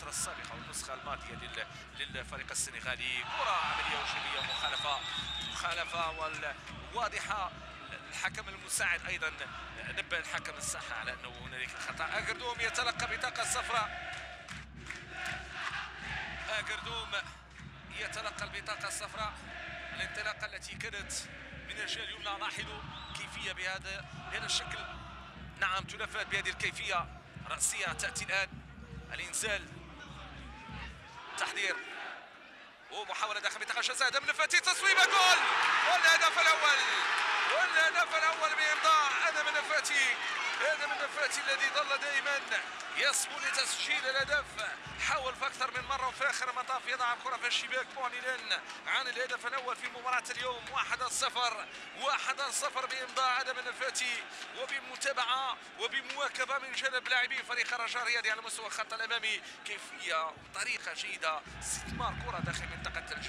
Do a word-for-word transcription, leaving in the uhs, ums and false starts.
الفترة السابقة والنسخة الماضية للفريق السنغالي. كرة عملية وجودية، مخالفة مخالفة واضحة. الحكم المساعد ايضا نبه الحكم الساحه على انه هنالك خطا. اكردوم يتلقى بطاقه صفراء. اكردوم يتلقى البطاقه الصفراء. الانطلاقه التي كانت من الجهه اليمنى، لاحظوا كيفيه بهذا بهذا الشكل. نعم، تنفذ بهذه الكيفيه. راسيه تاتي الان، الانزال، تحضير ومحاوله داخل منطقه الجزاء. هدف الفتي، تصويبه، جول، والهدف الاول والهدف الاول بامضاء ادم النفاتي. ادم النفاتي الذي ظل دائما يصبو لتسجيل الهدف، حاول في اكثر من مره وفي اخر المطاف يضع الكره في الشباك معلنا عن الهدف الاول في مباراه اليوم. واحد صفر واحد صفر بامضاء ادم النفاتي، وبمتابعه وبمواكبه من جانب لاعبي فريق الرجاء الرياضي على مستوى الخط الامامي. كيفيه وطريقه جيده استثمار كره داخل منطقه